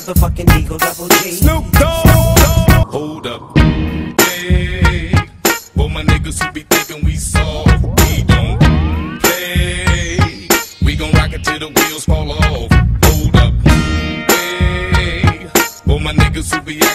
motherfucking Eagle Double G. Snoop Dogg. Hold up. Hey, for my niggas who be thinking we soft, we don't play. We gon' rock it till the wheels fall off. Hold up. Hey, for my niggas who be